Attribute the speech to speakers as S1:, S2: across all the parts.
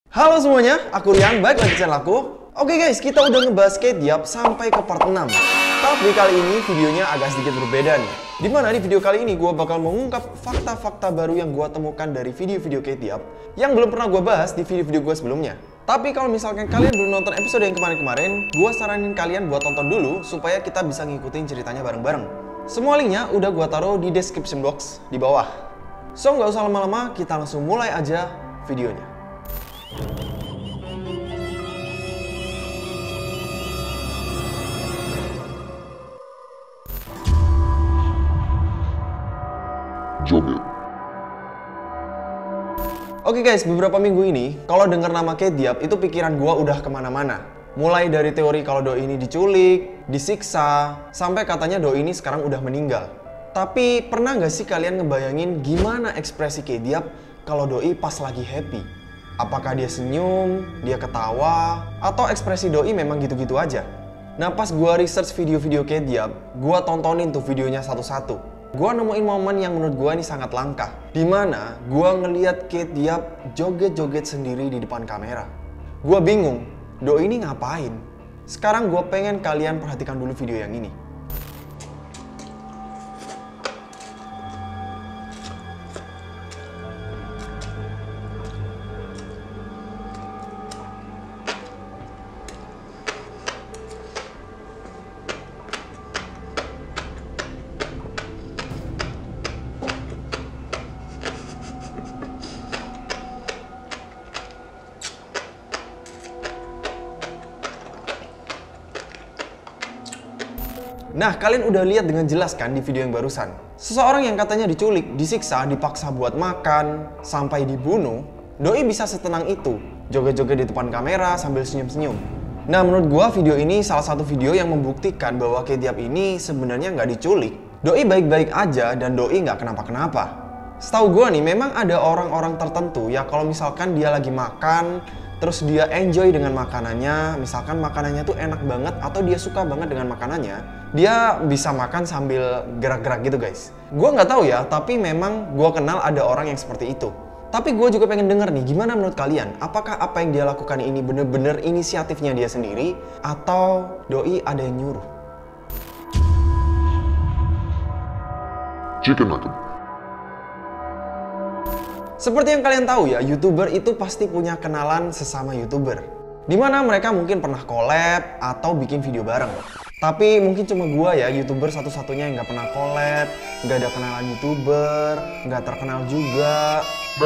S1: Halo semuanya, aku Rian, balik lagi di channel aku. Oke guys, kita udah ngebahas K-Diap sampai ke part 6. Tapi kali ini videonya agak sedikit berbeda nih. Dimana di video kali ini gue bakal mengungkap fakta-fakta baru yang gue temukan dari video-video K-Diap yang belum pernah gue bahas di video-video gue sebelumnya. Tapi kalau misalkan kalian belum nonton episode yang kemarin-kemarin, gue saranin kalian buat tonton dulu supaya kita bisa ngikutin ceritanya bareng-bareng. Semua linknya udah gue taruh di description box di bawah. So nggak usah lama-lama, kita langsung mulai aja videonya. Oke guys, beberapa minggu ini kalau denger nama K-Diap itu pikiran gua udah kemana-mana. Mulai dari teori kalau Doi ini diculik, disiksa, sampai katanya Doi ini sekarang udah meninggal. Tapi pernah nggak sih kalian ngebayangin gimana ekspresi K-Diap kalau Doi pas lagi happy? Apakah dia senyum, dia ketawa, atau ekspresi Doi memang gitu-gitu aja? Nah pas gua research video-video K-Diap, gua tontonin tuh videonya satu-satu. Gua nemuin momen yang menurut gua ini sangat langka, dimana gua ngeliat K-Diap joget-joget sendiri di depan kamera. Gua bingung, Doi ini ngapain? Sekarang gua pengen kalian perhatikan dulu video yang ini. Nah, kalian udah lihat dengan jelas kan di video yang barusan. Seseorang yang katanya diculik, disiksa, dipaksa buat makan, sampai dibunuh, Doi bisa setenang itu, joget-joget di depan kamera sambil senyum-senyum. Nah, menurut gua video ini salah satu video yang membuktikan bahwa K-Diap ini sebenarnya nggak diculik. Doi baik-baik aja dan Doi nggak kenapa-kenapa. Setahu gua nih, memang ada orang-orang tertentu ya kalau misalkan dia lagi makan, terus dia enjoy dengan makanannya, misalkan makanannya tuh enak banget atau dia suka banget dengan makanannya, dia bisa makan sambil gerak-gerak gitu guys. Gua nggak tahu ya, tapi memang gua kenal ada orang yang seperti itu. Tapi gue juga pengen denger nih, gimana menurut kalian? Apakah apa yang dia lakukan ini bener-bener inisiatifnya dia sendiri atau Doi ada yang nyuruh?
S2: Chicken nugget.
S1: Seperti yang kalian tahu ya, YouTuber itu pasti punya kenalan sesama YouTuber. Dimana mereka mungkin pernah collab atau bikin video bareng. Tapi mungkin cuma gua ya, YouTuber satu-satunya yang nggak pernah collab, nggak ada kenalan YouTuber, nggak terkenal juga.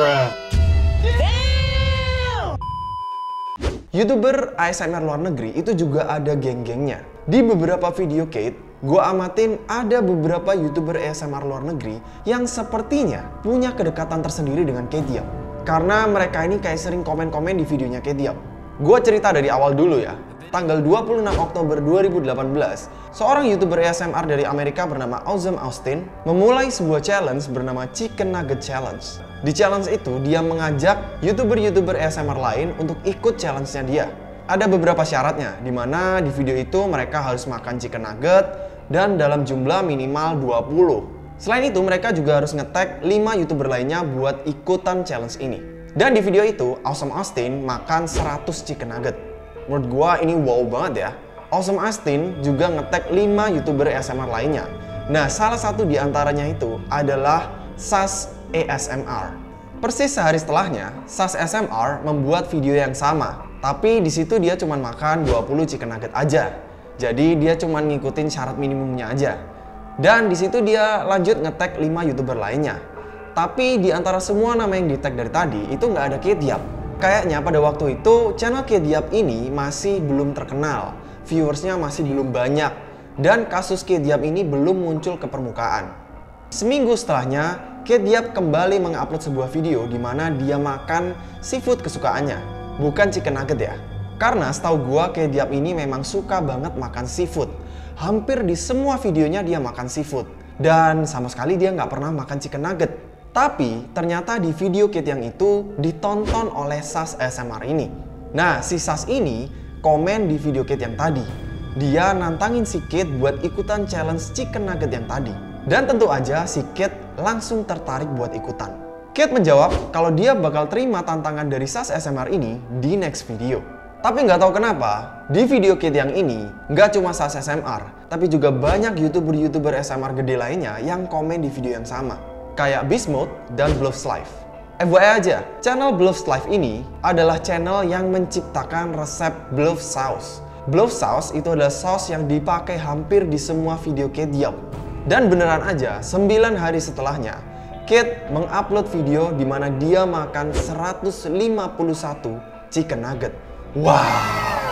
S1: YouTuber ASMR luar negeri itu juga ada geng-gengnya. Di beberapa video Kate, gue amatin ada beberapa YouTuber ASMR luar negeri yang sepertinya punya kedekatan tersendiri dengan K-Diap. Karena mereka ini kayak sering komen-komen di videonya K-Diap. Gue cerita dari awal dulu ya. Tanggal 26 Oktober 2018, seorang YouTuber ASMR dari Amerika bernama Awesome Austin memulai sebuah challenge bernama Chicken Nugget Challenge. Di challenge itu, dia mengajak YouTuber-YouTuber ASMR lain untuk ikut challenge-nya dia. Ada beberapa syaratnya, di mana di video itu mereka harus makan chicken nugget dan dalam jumlah minimal 20. Selain itu, mereka juga harus nge-tag 5 YouTuber lainnya buat ikutan challenge ini. Dan di video itu, Awesome Austin makan 100 chicken nugget. Menurut gua ini wow banget ya. Awesome Austin juga nge-tag 5 YouTuber ASMR lainnya. Nah, salah satu di antaranya itu adalah Sas ASMR. Persis sehari setelahnya, Sas ASMR membuat video yang sama. Tapi di situ dia cuma makan 20 chicken nugget aja. Jadi dia cuma ngikutin syarat minimumnya aja. Dan di situ dia lanjut nge-tag 5 YouTuber lainnya. Tapi di antara semua nama yang di-tag dari tadi, itu nggak ada K-Diap. Kayaknya pada waktu itu channel K-Diap ini masih belum terkenal, viewersnya masih belum banyak, dan kasus K-Diap ini belum muncul ke permukaan. Seminggu setelahnya, K-Diap kembali mengupload sebuah video di mana dia makan seafood kesukaannya, bukan chicken nugget ya. Karena setahu gua K-Diap ini memang suka banget makan seafood. Hampir di semua videonya dia makan seafood, dan sama sekali dia nggak pernah makan chicken nugget. Tapi ternyata di video Kate yang itu ditonton oleh Sas ASMR ini. Nah, si Sas ini komen di video Kate yang tadi. Dia nantangin si Kate buat ikutan challenge chicken nugget yang tadi. Dan tentu aja si Kate langsung tertarik buat ikutan. Kate menjawab kalau dia bakal terima tantangan dari Sas SMR ini di next video. Tapi nggak tahu kenapa, di video Kate yang ini nggak cuma Sas SMR, tapi juga banyak YouTuber SMR gede lainnya yang komen di video yang sama. Kayak Beast Mode dan Bluffs Life. FYI aja, channel Bluffs Life ini adalah channel yang menciptakan resep bluff sauce. Bluff sauce itu adalah saus yang dipakai hampir di semua video Kate Yap. Dan beneran aja, 9 hari setelahnya, Kate mengupload video di mana dia makan 151 chicken nugget. Wow!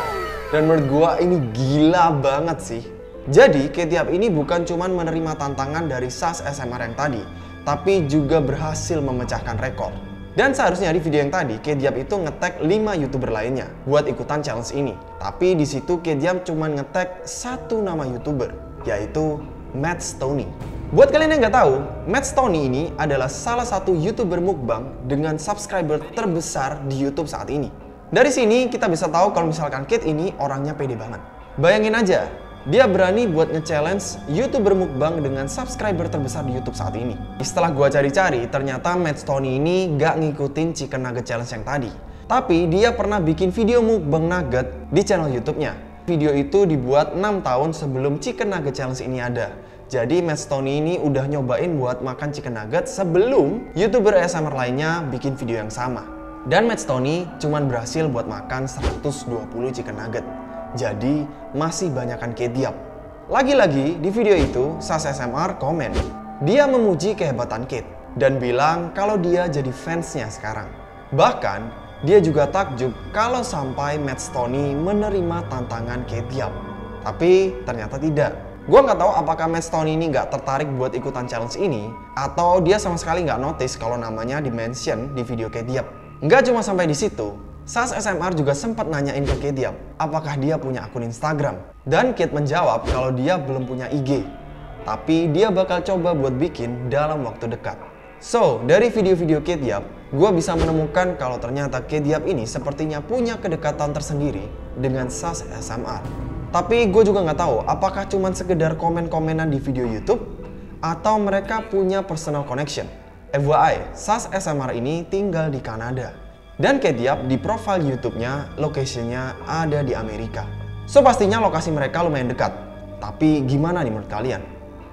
S1: Dan menurut gua ini gila banget sih. Jadi Kate Yap ini bukan cuma menerima tantangan dari Sas SMR yang tadi, tapi juga berhasil memecahkan rekor. Dan seharusnya di video yang tadi, Kate Yap itu nge-tag 5 YouTuber lainnya buat ikutan challenge ini. Tapi di situ Kate Yap cuma nge-tag 1 nama YouTuber, yaitu Matt Stoney. Buat kalian yang nggak tahu, Matt Stoney ini adalah salah satu YouTuber mukbang dengan subscriber terbesar di YouTube saat ini. Dari sini kita bisa tahu kalau misalkan Kate ini orangnya pede banget. Bayangin aja, dia berani buat nge-challenge YouTuber mukbang dengan subscriber terbesar di YouTube saat ini. Setelah gua cari-cari, ternyata Matt Stoney ini nggak ngikutin Chicken Nugget Challenge yang tadi. Tapi dia pernah bikin video mukbang nugget di channel YouTube-nya. Video itu dibuat 6 tahun sebelum Chicken Nugget Challenge ini ada. Jadi Matt Stoney ini udah nyobain buat makan chicken nugget sebelum YouTuber ASMR lainnya bikin video yang sama. Dan Matt Stoney cuman berhasil buat makan 120 chicken nugget. Jadi masih banyakan Kate Yap. Lagi-lagi di video itu Sas SMR komen, dia memuji kehebatan Kate dan bilang kalau dia jadi fansnya sekarang. Bahkan dia juga takjub kalau sampai Matt Stoney menerima tantangan Kate Yap. Tapi ternyata tidak. Gue nggak tahu apakah Matt Stoney ini nggak tertarik buat ikutan challenge ini, atau dia sama sekali nggak notice kalau namanya di-mention di video Kate Yap. Nggak cuma sampai di situ, Sas SMR juga sempat nanyain ke Kate Yap apakah dia punya akun Instagram. Dan Kate menjawab kalau dia belum punya IG, tapi dia bakal coba buat bikin dalam waktu dekat. So, dari video-video Kate Yap, gue bisa menemukan kalau ternyata Kate Yap ini sepertinya punya kedekatan tersendiri dengan Sas SMR. Tapi gue juga nggak tahu apakah cuma sekedar komen-komenan di video YouTube atau mereka punya personal connection. FYI, Sas SMR ini tinggal di Kanada. Dan Kate Yap di profile YouTube-nya, location-nya ada di Amerika. So pastinya lokasi mereka lumayan dekat. Tapi gimana nih menurut kalian?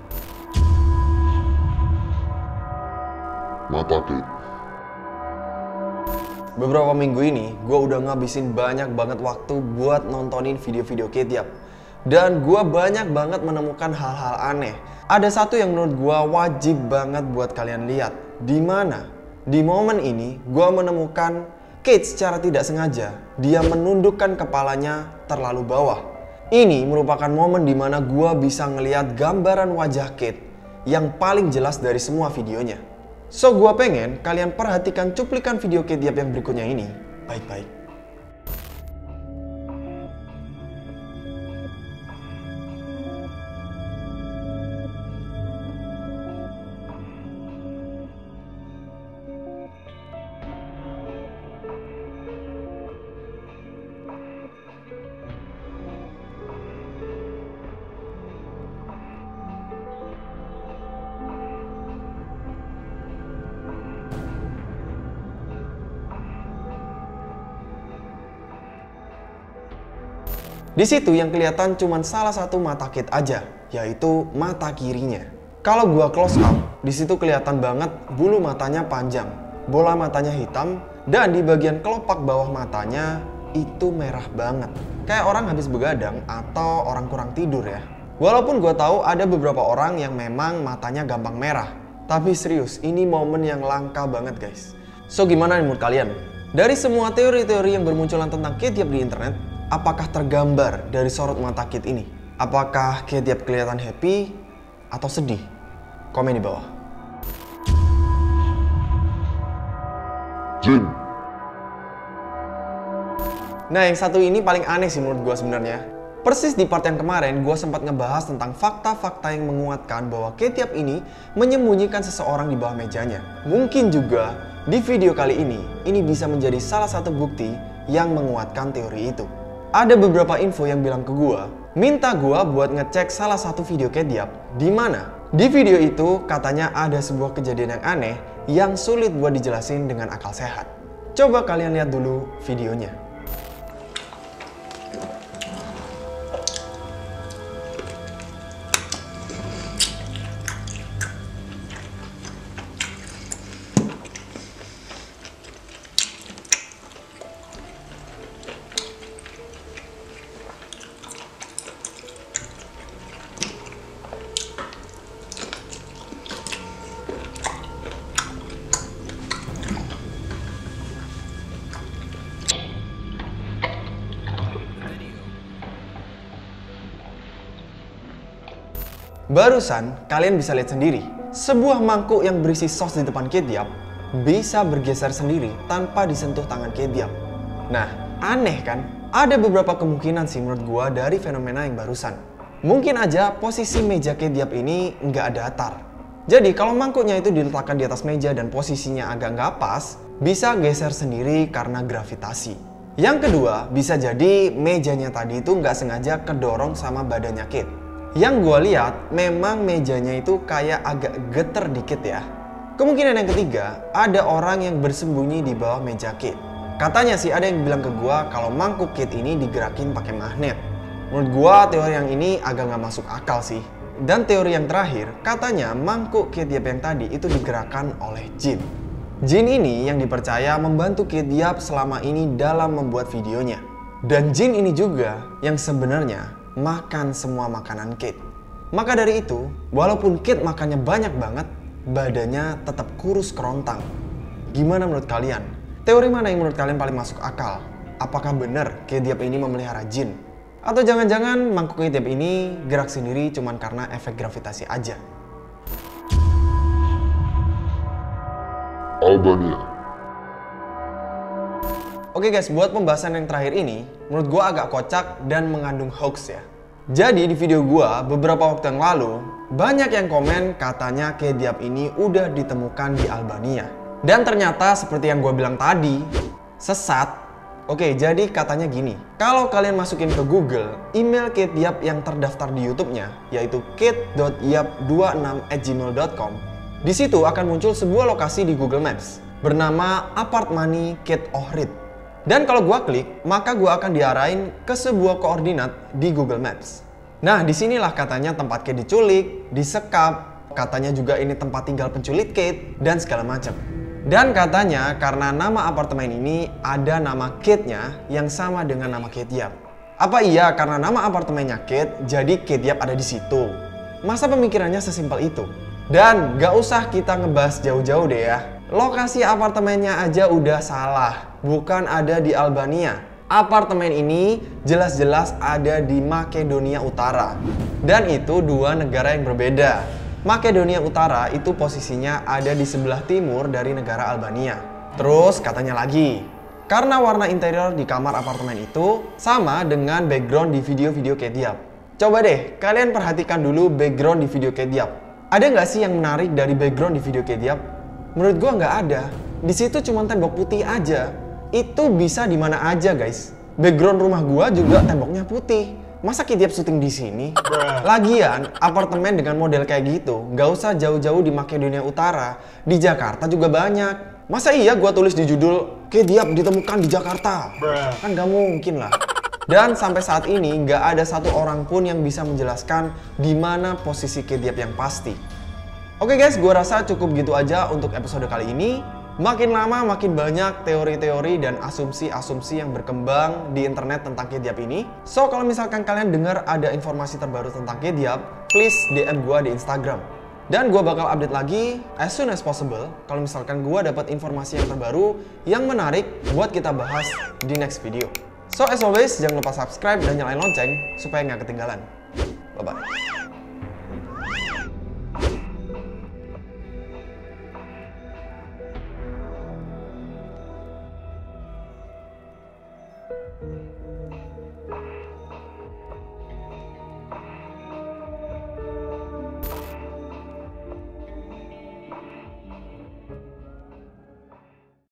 S2: Mata Kate.
S1: Beberapa minggu ini, gue udah ngabisin banyak banget waktu buat nontonin video-video Kate Yap. Dan gue banyak banget menemukan hal-hal aneh. Ada satu yang menurut gue wajib banget buat kalian lihat. Di mana? Di momen ini, gue menemukan Kate secara tidak sengaja. Dia menundukkan kepalanya terlalu bawah. Ini merupakan momen di mana gue bisa ngelihat gambaran wajah Kate yang paling jelas dari semua videonya. So, gue pengen kalian perhatikan cuplikan video Kate Yap yang berikutnya ini baik-baik. Di situ yang kelihatan cuma salah satu mata Kate aja, yaitu mata kirinya. Kalau gua close up, di situ kelihatan banget bulu matanya panjang, bola matanya hitam, dan di bagian kelopak bawah matanya itu merah banget. Kayak orang habis begadang atau orang kurang tidur ya. Walaupun gua tahu ada beberapa orang yang memang matanya gampang merah, tapi serius, ini momen yang langka banget guys. So gimana menurut kalian? Dari semua teori-teori yang bermunculan tentang Kate Yap di internet, apakah tergambar dari sorot mata Kate ini? Apakah Kate Yap kelihatan happy atau sedih? Komen di bawah.
S2: Jin.
S1: Nah, yang satu ini paling aneh sih menurut gue sebenarnya. Persis di part yang kemarin, gue sempat ngebahas tentang fakta-fakta yang menguatkan bahwa Kate Yap ini menyembunyikan seseorang di bawah mejanya. Mungkin juga di video kali ini bisa menjadi salah satu bukti yang menguatkan teori itu. ada beberapa info yang bilang ke gua, minta gua buat ngecek salah satu video Kediap, di mana di video itu katanya ada sebuah kejadian yang aneh yang sulit buat dijelasin dengan akal sehat. Coba kalian lihat dulu videonya. Barusan kalian bisa lihat sendiri, sebuah mangkuk yang berisi sos di depan Kediap bisa bergeser sendiri tanpa disentuh tangan Kediap. Nah, aneh kan? Ada beberapa kemungkinan sih menurut gua dari fenomena yang barusan. Mungkin aja posisi meja Kediap ini nggak datar. Jadi kalau mangkuknya itu diletakkan di atas meja dan posisinya agak nggak pas, bisa geser sendiri karena gravitasi. Yang kedua, bisa jadi mejanya tadi itu nggak sengaja kedorong sama badannya Ked. Yang gue lihat memang mejanya itu kayak agak geter dikit ya. Kemungkinan yang ketiga, ada orang yang bersembunyi di bawah meja Ked. Katanya sih ada yang bilang ke gue kalau mangkuk Ked ini digerakin pakai magnet. Menurut gue teori yang ini agak nggak masuk akal sih. Dan teori yang terakhir, katanya mangkuk Kediap yang tadi itu digerakkan oleh jin. Jin ini yang dipercaya membantu Kediap selama ini dalam membuat videonya. Dan jin ini juga yang sebenarnya makan semua makanan Ked. Maka dari itu, walaupun Ked makannya banyak banget, badannya tetap kurus kerontang. Gimana menurut kalian? Teori mana yang menurut kalian paling masuk akal? Apakah benar Kediap ini memelihara jin? Atau jangan-jangan mangkuk Kediap ini gerak sendiri cuman karena efek gravitasi aja?
S2: Albania.
S1: Oke guys, buat pembahasan yang terakhir ini, menurut gua agak kocak dan mengandung hoax ya. Jadi di video gua beberapa waktu yang lalu, banyak yang komen katanya Kediap ini udah ditemukan di Albania. Dan ternyata seperti yang gua bilang tadi, sesat. Oke, jadi katanya gini, kalau kalian masukin ke Google, email Kediap yang terdaftar di YouTube-nya, yaitu ked.yap26@gmail.com, di situ akan muncul sebuah lokasi di Google Maps bernama Apartmani Ked Ohrid. Dan kalau gua klik, maka gua akan diarahin ke sebuah koordinat di Google Maps. Nah, disinilah katanya tempat Ked diculik, disekap, katanya juga ini tempat tinggal penculik Ked, dan segala macam. Dan katanya karena nama apartemen ini ada nama Kednya yang sama dengan nama Kediap. Apa iya karena nama apartemennya Ked, jadi Kediap ada di situ? Masa pemikirannya sesimpel itu? Dan gak usah kita ngebahas jauh-jauh deh ya. Lokasi apartemennya aja udah salah, bukan ada di Albania. Apartemen ini jelas-jelas ada di Makedonia Utara. Dan itu dua negara yang berbeda. Makedonia Utara itu posisinya ada di sebelah timur dari negara Albania. Terus katanya lagi, karena warna interior di kamar apartemen itu sama dengan background di video-video Kediap. Coba deh, kalian perhatikan dulu background di video Kediap. Ada nggak sih yang menarik dari background di video Kediap? Menurut gua nggak ada. Di situ cuma tembok putih aja. Itu bisa di mana aja, guys. Background rumah gua juga temboknya putih. Masa Kediap syuting di sini? Lagian, apartemen dengan model kayak gitu, nggak usah jauh-jauh di Makedonia Utara. Di Jakarta juga banyak. Masa iya gua tulis di judul Kediap ditemukan di Jakarta? Kan nggak mungkin lah. Dan sampai saat ini nggak ada satu orang pun yang bisa menjelaskan di mana posisi Kediap yang pasti. Oke guys, gue rasa cukup gitu aja untuk episode kali ini. Makin lama makin banyak teori-teori dan asumsi-asumsi yang berkembang di internet tentang Kediap ini. So kalau misalkan kalian dengar ada informasi terbaru tentang Kediap, please DM gue di Instagram. Dan gue bakal update lagi as soon as possible kalau misalkan gue dapat informasi yang terbaru yang menarik buat kita bahas di next video. So as always, jangan lupa subscribe dan nyalain lonceng supaya nggak ketinggalan. Bye-bye.